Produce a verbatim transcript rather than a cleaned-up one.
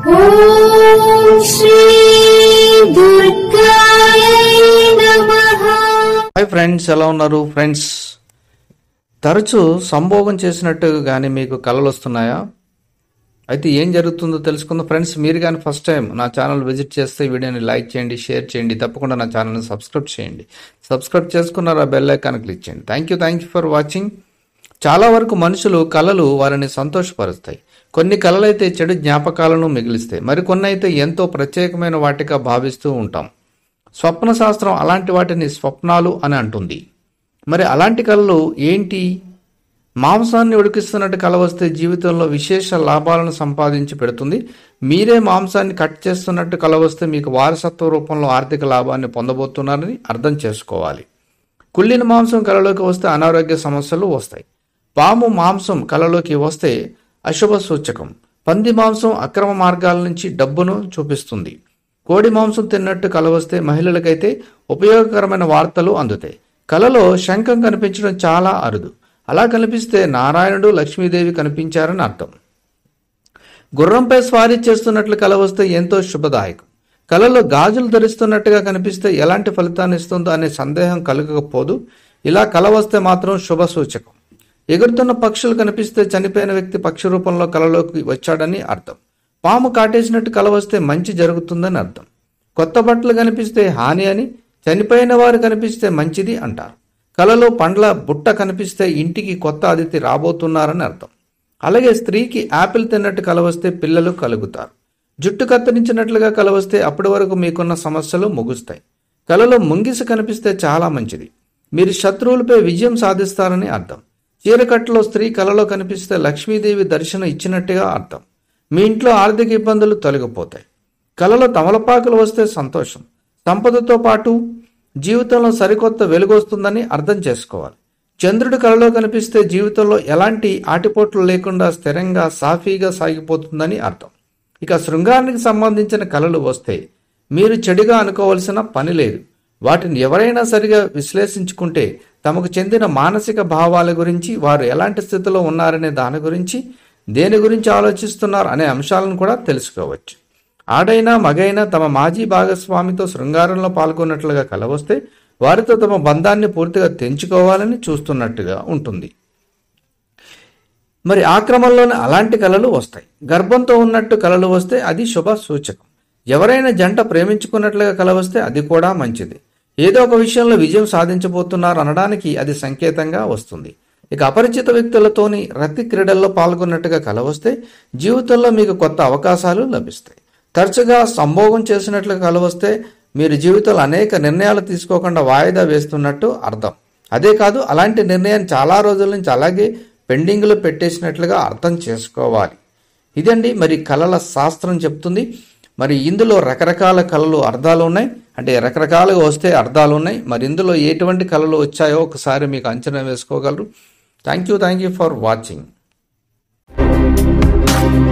ఓం శ్రీ దుర్గాయ నమః. Hi friends, ఎలా ఉన్నారు ఫ్రెండ్స్? తరచూ సంభోగం చేసినట్టు కానీ మీకు కలలు వస్తున్నాయా? అయితే ఏం జరుగుతుందో తెలుసుకుందాం ఫ్రెండ్స్. మీరు కానీ ఫస్ట్ టైం నా ఛానల్ విజిట్ చేస్తే వీడియోని లైక్ చేయండి, షేర్ చేయండి, తప్పకుండా నా ఛానల్ని సబ్స్క్రైబ్ చేయండి. సబ్స్క్రైబ్ చేసుకున్నారు ఆ బెల్ ఐకాన్ క్లిక్ చేయండి. Thank you thank you for watching. చాలా వరకు మనుషులు కళలు వారిని సంతోషపరుస్తాయి. కొన్ని కళలైతే చెడు జ్ఞాపకాలను మిగిలిస్తాయి, మరికొన్ని అయితే ఎంతో ప్రత్యేకమైన వాటిగా భావిస్తూ ఉంటాం. స్వప్న శాస్త్రం అలాంటి వాటిని స్వప్నాలు అని అంటుంది. మరి అలాంటి కళలు ఏంటి? మాంసాన్ని ఉడికిస్తున్నట్టు కళ వస్తే జీవితంలో విశేష లాభాలను సంపాదించి పెడుతుంది. మీరే మాంసాన్ని కట్ చేస్తున్నట్టు కళ వస్తే మీకు వారసత్వ రూపంలో ఆర్థిక లాభాన్ని పొందబోతున్నారని అర్థం చేసుకోవాలి. కుళ్ళిన మాంసం కళలోకి వస్తే అనారోగ్య సమస్యలు వస్తాయి. పాము మాంసం కళలోకి వస్తే అశుభ సూచకం. పంది మాంసం అక్రమ మార్గాల నుంచి డబ్బును చూపిస్తుంది. కోడి మాంసం తిన్నట్టు కళ వస్తే మహిళలకైతే ఉపయోగకరమైన వార్తలు అందుతాయి. కళలో శంఖం కనిపించడం చాలా అరుదు. అలా కనిపిస్తే నారాయణుడు, లక్ష్మీదేవి కనిపించారని అర్థం. గుర్రంపై స్వారీ చేస్తున్నట్లు కళ వస్తే ఎంతో శుభదాయకం. కళలో గాజులు ధరిస్తున్నట్టుగా కనిపిస్తే ఎలాంటి ఫలితాన్ని ఇస్తుందో అనే సందేహం కలగకపోదు. ఇలా కళ వస్తే మాత్రం శుభ సూచకం. ఎగురుతున్న పక్షులు కనిపిస్తే చనిపోయిన వ్యక్తి పక్షి రూపంలో కళలోకి వచ్చాడని అర్థం. పాము కాటేసినట్టు కళ వస్తే మంచి జరుగుతుందని అర్థం. కొత్త బట్టలు కనిపిస్తే హాని అని, చనిపోయిన వారు కనిపిస్తే మంచిది అంటారు. కళలో పండ్ల బుట్ట కనిపిస్తే ఇంటికి కొత్త అతిథి రాబోతున్నారని అర్థం. అలాగే స్త్రీకి యాపిల్ తిన్నట్టు కళ వస్తే పిల్లలు కలుగుతారు. జుట్టు కత్తిరించినట్లుగా కళ వస్తే అప్పటి వరకు మీకున్న సమస్యలు ముగుస్తాయి. కళలో ముంగిస కనిపిస్తే చాలా మంచిది. మీరు శత్రువులపై విజయం సాధిస్తారని అర్థం. చీరకట్టులో స్త్రీ కళలో కనిపిస్తే లక్ష్మీదేవి దర్శనం ఇచ్చినట్టుగా అర్థం. మీ ఇంట్లో ఆర్థిక ఇబ్బందులు తొలగిపోతాయి. కళలో తమలపాకులు వస్తే సంతోషం. సంపదతో పాటు జీవితంలో సరికొత్త వెలుగు వస్తుందని అర్థం చేసుకోవాలి. చంద్రుడి కళలో కనిపిస్తే జీవితంలో ఎలాంటి ఆటిపోట్లు లేకుండా స్థిరంగా సాఫీగా సాగిపోతుందని అర్థం. ఇక శృంగారానికి సంబంధించిన కళలు వస్తే మీరు చెడుగా అనుకోవాల్సిన పని లేదు. వాటిని ఎవరైనా సరిగా విశ్లేషించుకుంటే తమకు చెందిన మానసిక భావాల గురించి, వారు ఎలాంటి స్థితిలో ఉన్నారనే దాని గురించి, దేని గురించి ఆలోచిస్తున్నారు అనే అంశాలను కూడా తెలుసుకోవచ్చు. ఆడైనా మగైనా తమ మాజీ భాగస్వామితో శృంగారంలో పాల్గొన్నట్లుగా కల వస్తే వారితో తమ బంధాన్ని పూర్తిగా తెంచుకోవాలని చూస్తున్నట్టుగా ఉంటుంది. మరి ఆ క్రమంలోనే అలాంటి కళలు వస్తాయి. గర్భంతో ఉన్నట్టు కళలు వస్తే అది శుభ సూచకం. ఎవరైనా జంట ప్రేమించుకున్నట్లుగా కల వస్తే అది కూడా మంచిది. ఏదో ఒక విషయంలో విజయం సాధించబోతున్నారు అనడానికి అది సంకేతంగా వస్తుంది. ఇక అపరిచిత వ్యక్తులతోని రతి క్రీడల్లో పాల్గొన్నట్టుగా కల వస్తే జీవితంలో మీకు కొత్త అవకాశాలు లభిస్తాయి. తరచుగా సంభోగం చేసినట్లుగా కల వస్తే మీరు జీవితంలో అనేక నిర్ణయాలు తీసుకోకుండా వాయిదా వేస్తున్నట్టు అర్థం. అదే కాదు, అలాంటి నిర్ణయాన్ని చాలా రోజుల నుంచి అలాగే పెండింగ్లో పెట్టేసినట్లుగా అర్థం చేసుకోవాలి. ఇదండి మరి కళల శాస్త్రం చెప్తుంది. మరి ఇందులో రకరకాల కళలు అర్థాలు ఉన్నాయి, అంటే రకరకాలుగా వస్తే అర్థాలు ఉన్నాయి. మరి ఇందులో ఎటువంటి కళలు వచ్చాయో ఒకసారి మీకు అంచనా వేసుకోగలరు. Thank you thank you for watching.